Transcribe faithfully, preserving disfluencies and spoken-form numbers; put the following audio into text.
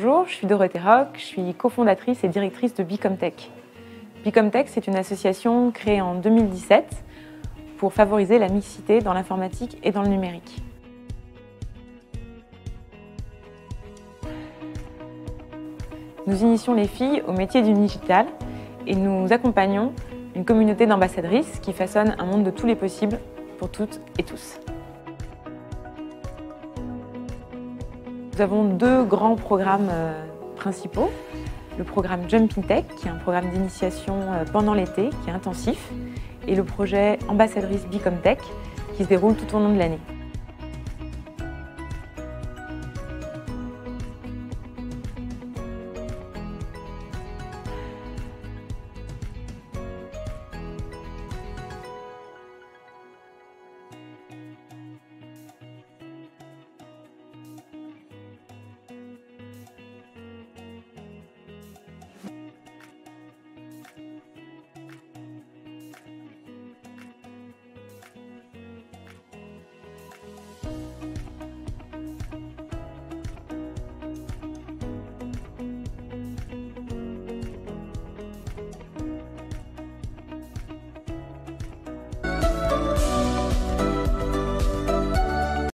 Bonjour, je suis Dorothée Roch, je suis cofondatrice et directrice de Bicomtech. Bicomtech, c'est une association créée en deux mille dix-sept pour favoriser la mixité dans l'informatique et dans le numérique. Nous initions les filles au métier du digital et nous accompagnons une communauté d'ambassadrices qui façonne un monde de tous les possibles pour toutes et tous. Nous avons deux grands programmes euh, principaux. Le programme Jumping Tech, qui est un programme d'initiation euh, pendant l'été, qui est intensif, et le projet Ambassadrice Bicomtech, qui se déroule tout au long de l'année.